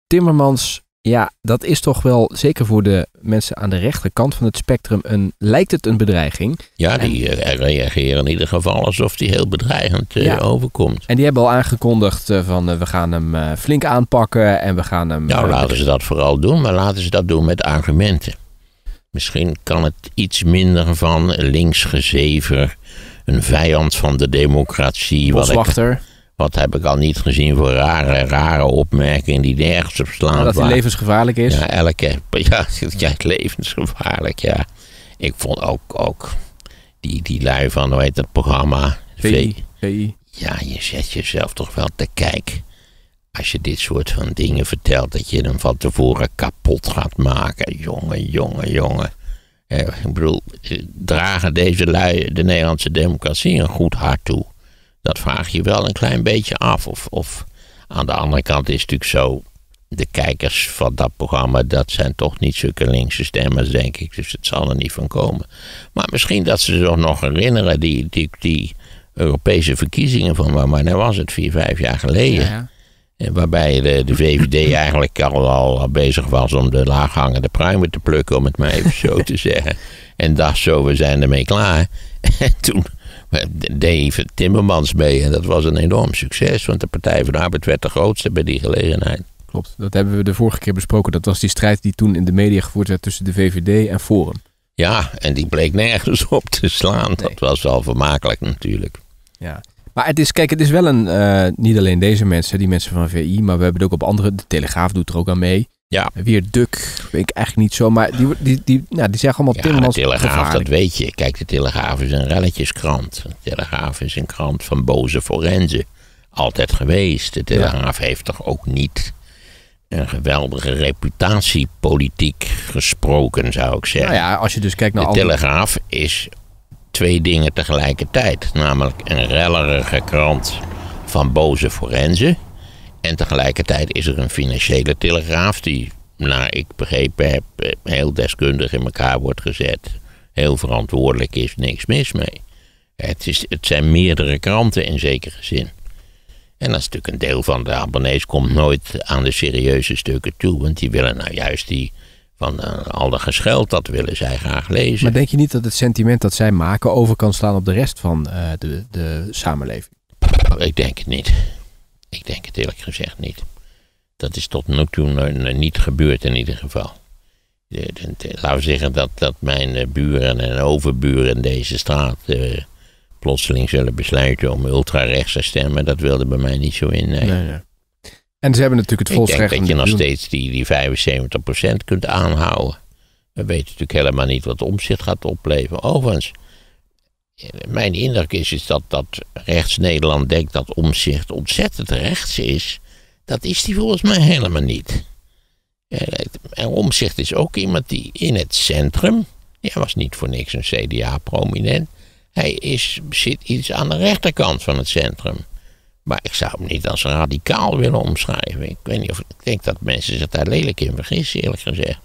Timmermans, ja, dat is toch wel, zeker voor de mensen aan de rechterkant van het spectrum, lijkt het een bedreiging. Ja, die reageren in ieder geval alsof die heel bedreigend overkomt. En die hebben al aangekondigd we gaan hem flink aanpakken en we gaan hem... Nou, laten ze dat vooral doen, maar laten ze dat doen met argumenten. Misschien kan het iets minder van linksgezever, een vijand van de democratie. Wat heb ik al niet gezien voor rare opmerkingen die nergens op slaan. Dat hij levensgevaarlijk is. Ja, levensgevaarlijk, ja. Ik vond ook die lui van, hoe heet dat programma? VI. Ja, je zet jezelf toch wel te kijken. Als je dit soort van dingen vertelt, dat je hem van tevoren kapot gaat maken. Jongen. Ik bedoel, dragen deze lui de Nederlandse democratie een goed hart toe? Dat vraag je wel een klein beetje af. Of aan de andere kant is het natuurlijk zo, de kijkers van dat programma, dat zijn toch niet zulke linkse stemmers, denk ik. Dus het zal er niet van komen. Maar misschien dat ze zich nog herinneren, die Europese verkiezingen van, maar was het 4-5 jaar geleden. Ja. Waarbij de VVD eigenlijk al bezig was om de laaghangende pruimen te plukken, om het maar even zo te zeggen. En dacht zo, we zijn ermee klaar. En toen deed Timmermans mee en dat was een enorm succes, want de Partij van de Arbeid werd de grootste bij die gelegenheid. Klopt, dat hebben we de vorige keer besproken. Dat was die strijd die toen in de media gevoerd werd tussen de VVD en Forum. Ja, en die bleek nergens op te slaan. Nee. Dat was wel vermakelijk natuurlijk. Ja. Maar het is wel niet alleen deze mensen, die mensen van VI, maar we hebben het ook op andere. De Telegraaf doet er ook aan mee. Ja. Weer Duk, weet ik eigenlijk niet zo, maar die zeggen allemaal Timmermans. De Telegraaf, gevaarlijk. Dat weet je. Kijk, de Telegraaf is een relletjeskrant. De Telegraaf is een krant van boze forensen. Altijd geweest. De Telegraaf heeft toch ook niet een geweldige reputatiepolitiek gesproken, zou ik zeggen. Nou ja, als je dus kijkt naar de Telegraaf is 2 dingen tegelijkertijd. Namelijk een rellerige krant van boze forensen. En tegelijkertijd is er een financiële Telegraaf die, naar ik begrepen heb, heel deskundig in elkaar wordt gezet. Heel verantwoordelijk is, niks mis mee. Het zijn meerdere kranten in zekere zin. En dat is natuurlijk een deel van de abonnees komt nooit aan de serieuze stukken toe. Want die willen nou juist die van al dat gescheld, dat willen zij graag lezen. Maar denk je niet dat het sentiment dat zij maken over kan slaan op de rest van de samenleving? Ik denk het niet. Ik denk het eerlijk gezegd niet. Dat is tot nu toe niet gebeurd in ieder geval. Laten we zeggen dat mijn buren en overburen in deze straat plotseling zullen besluiten om ultrarechts te stemmen. Dat wilde bij mij niet zo in. Nee. En ze hebben natuurlijk het volksrecht. Ik denk dat je nog steeds die 75% kunt aanhouden. We weten natuurlijk helemaal niet wat Omtzigt gaat opleveren. Overigens, mijn indruk is dat rechts Nederland denkt dat Omtzigt ontzettend rechts is. Dat is die volgens mij helemaal niet. En Omtzigt is ook iemand die in het centrum, hij was niet voor niks een CDA-prominent, hij zit iets aan de rechterkant van het centrum. Maar ik zou hem niet als radicaal willen omschrijven. Ik weet niet of ik denk dat mensen zich daar lelijk in vergissen, eerlijk gezegd.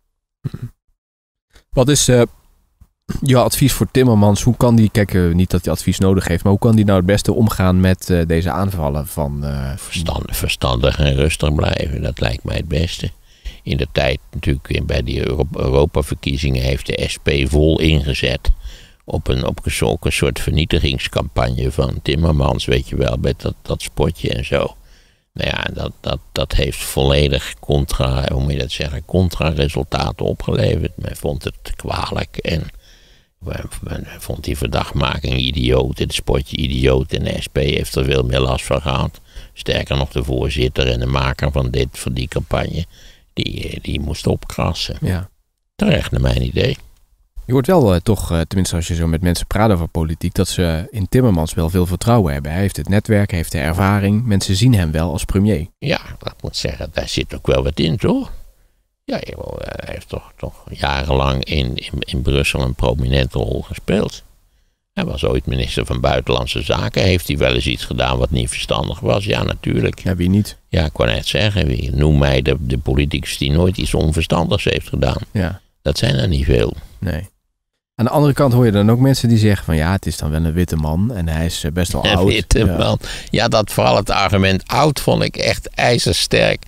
Wat is je advies voor Timmermans? Hoe kan die, kijk, niet dat hij advies nodig heeft, maar hoe kan die nou het beste omgaan met deze aanvallen van... Verstandig en rustig blijven, dat lijkt mij het beste. In de tijd natuurlijk bij die Europa-verkiezingen heeft de SP vol ingezet op een soort vernietigingscampagne van Timmermans, weet je wel, met dat spotje en zo. Nou ja, dat heeft volledig contra-resultaten opgeleverd. Men vond het kwalijk en men vond die verdachtmaking idioot, het spotje idioot, en de SP heeft er veel meer last van gehad. Sterker nog, de voorzitter en de maker van die campagne, die moest opkrassen. Ja. Terecht naar mijn idee. Je hoort wel toch, tenminste als je zo met mensen praat over politiek, dat ze in Timmermans wel veel vertrouwen hebben. Hij heeft het netwerk, hij heeft de ervaring. Mensen zien hem wel als premier. Ja, dat moet zeggen, daar zit ook wel wat in, toch? Ja, hij heeft toch jarenlang in Brussel een prominente rol gespeeld. Hij was ooit minister van Buitenlandse Zaken. Heeft hij wel eens iets gedaan wat niet verstandig was? Ja, natuurlijk. Ja, wie niet? Ja, ik wou net zeggen, noem mij de politicus die nooit iets onverstandigs heeft gedaan. Ja. Dat zijn er niet veel. Nee. Aan de andere kant hoor je dan ook mensen die zeggen van ja, het is dan wel een witte man en hij is best wel oud. Witte man. Ja, dat vooral het argument oud vond ik echt ijzersterk.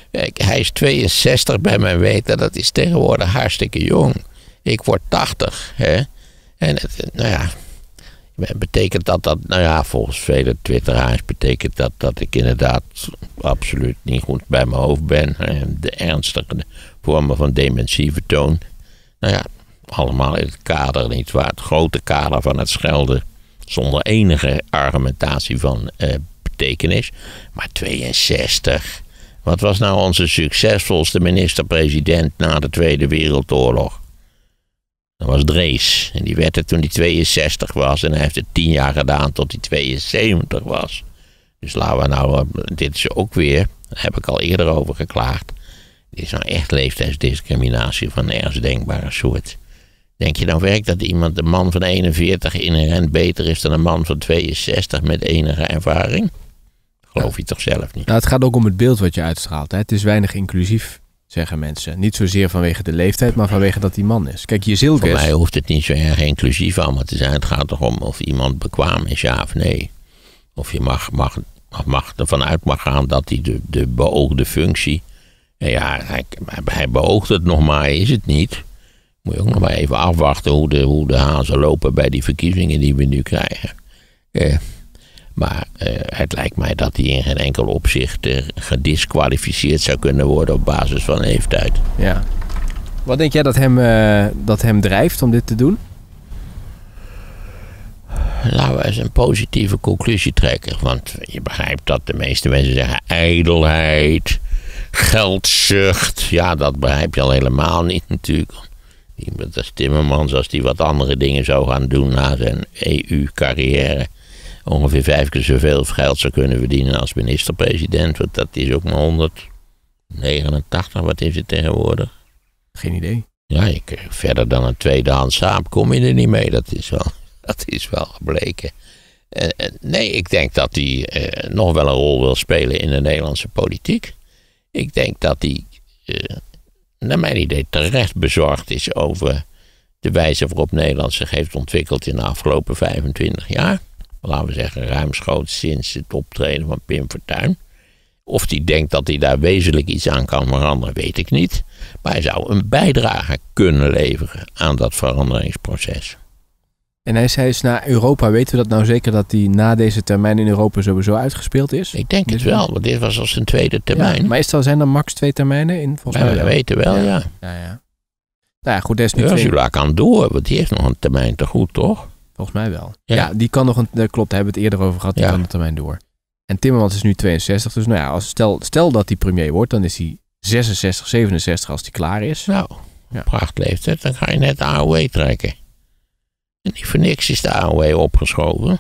Hij is 62 bij mijn weten. Dat is tegenwoordig hartstikke jong. Ik word 80. Hè? En betekent dat, volgens vele twitteraars betekent dat ik inderdaad absoluut niet goed bij mijn hoofd ben. De ernstige vormen van dementie vertoon. Allemaal in het kader, nietwaar? Het grote kader van het schelden. Zonder enige argumentatie van betekenis. Maar 62. Wat was nou onze succesvolste minister-president na de Tweede Wereldoorlog? Dat was Drees. En die werd het toen hij 62 was. En hij heeft het 10 jaar gedaan tot hij 72 was. Dus laten we dit is ook weer, daar heb ik al eerder over geklaagd. Dit is nou echt leeftijdsdiscriminatie van een ergens denkbare soort. Denk je nou werkelijk dat iemand, een man van 41 inherent beter is dan een man van 62 met enige ervaring? Geloof je toch zelf niet? Nou, het gaat ook om het beeld wat je uitstraalt. Hè? Het is weinig inclusief, zeggen mensen. Niet zozeer vanwege de leeftijd, maar vanwege dat die man is. Kijk, Jezilgus... Voor mij hoeft het niet zo erg inclusief allemaal te zijn. Het gaat toch om of iemand bekwaam is, ja of nee. Of je ervan uit mag gaan dat hij de beoogde functie... Ja, hij beoogt het nog maar, hij is het niet. Moet je ook nog maar even afwachten hoe de hazen lopen bij die verkiezingen die we nu krijgen. Maar het lijkt mij dat hij in geen enkel opzicht gedisqualificeerd zou kunnen worden op basis van leeftijd. Ja. Wat denk jij dat hem drijft om dit te doen? Laten we eens een positieve conclusie trekken. Want je begrijpt dat de meeste mensen zeggen ijdelheid, geldzucht. Ja, dat begrijp je al helemaal niet natuurlijk. Iemand als Timmermans, als die wat andere dingen zou gaan doen na zijn EU-carrière, ongeveer 5 keer zoveel geld zou kunnen verdienen als minister-president. Want dat is ook maar 189, wat is het tegenwoordig? Geen idee. Ja, verder dan een tweedehands Saab kom je er niet mee. Dat is wel gebleken. Nee, ik denk dat hij nog wel een rol wil spelen in de Nederlandse politiek. Ik denk dat hij, naar mijn idee, terecht bezorgd is over de wijze waarop Nederland zich heeft ontwikkeld in de afgelopen 25 jaar. Laten we zeggen, ruimschoots sinds het optreden van Pim Fortuyn. Of hij denkt dat hij daar wezenlijk iets aan kan veranderen, weet ik niet. Maar hij zou een bijdrage kunnen leveren aan dat veranderingsproces. En hij zei eens naar Europa. Weten we dat nou zeker dat hij na deze termijn in Europa sowieso uitgespeeld is? Ik denk het wel, want dit was al zijn tweede termijn. Ja, maar zijn er max 2 termijnen in? Volgens mij we weten wel, ja. Ja. Nou ja, goed, dat is nu Ursula kan door, want die heeft nog een termijn te goed, toch? Volgens mij wel. Ja, die kan nog klopt, daar hebben we het eerder over gehad, die kan de termijn door. En Timmermans is nu 62, dus nou ja, stel dat hij premier wordt, dan is hij 66, 67 als hij klaar is. Nou, prachtleeftijd, dan ga je net de AOW trekken. En niet voor niks is de AOW opgeschoven.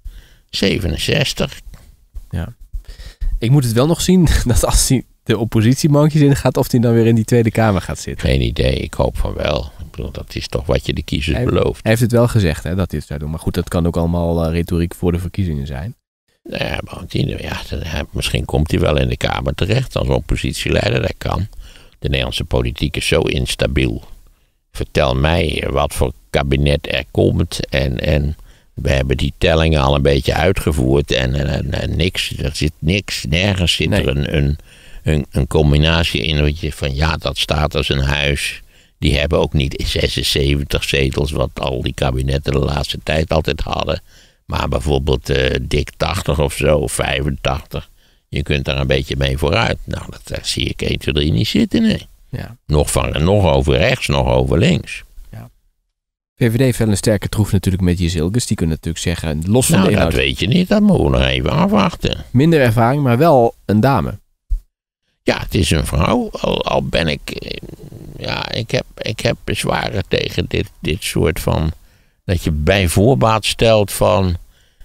67. Ja. Ik moet het wel nog zien dat als hij de oppositiebankjes ingaat, of hij dan weer in die Tweede Kamer gaat zitten. Geen idee, ik hoop van wel. Ik bedoel, dat is toch wat je de kiezers belooft. Hij heeft het wel gezegd, hè, dat hij het zou doen. Maar goed, dat kan ook allemaal retoriek voor de verkiezingen zijn. Nou ja, misschien komt hij wel in de Kamer terecht als oppositieleider. Dat kan. De Nederlandse politiek is zo instabiel. Vertel mij wat voor kabinet er komt. En we hebben die tellingen al een beetje uitgevoerd. En niks, er zit niks. Nergens zit er een combinatie in. Wat je van ja, dat staat als een huis. Die hebben ook niet 76 zetels, wat al die kabinetten de laatste tijd altijd hadden. Maar bijvoorbeeld dik 80 of zo, 85. Je kunt daar een beetje mee vooruit. Nou, dat zie ik 1, 2, 3 niet zitten, nee. Ja. Nog over rechts, nog over links. Ja. VVD heeft wel een sterke troef natuurlijk met Jezilgus. Die kunnen natuurlijk zeggen, los van de inhoud. Dat weet je niet, dat moeten we nog even afwachten. Minder ervaring, maar wel een dame. Ja, het is een vrouw. Al ben ik... Ja, ik heb bezwaren tegen dit soort van... Dat je bij voorbaat stelt van...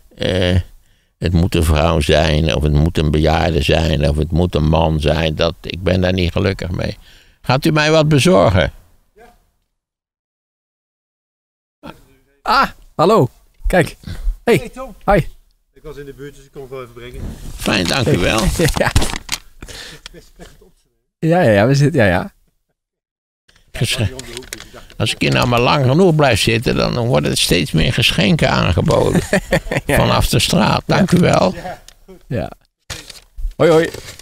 het moet een vrouw zijn, of het moet een bejaarde zijn, of het moet een man zijn. Ik ben daar niet gelukkig mee. Gaat u mij wat bezorgen? Ja. Ah, hallo. Kijk. Hey Tom. Hi. Ik was in de buurt, dus ik kon het wel even brengen. Fijn, dank u wel. Ja, we zitten, ja. Als ik hier nou maar lang genoeg blijf zitten, dan worden er steeds meer geschenken aangeboden. Vanaf de straat. Dank u wel. Ja. Hoi.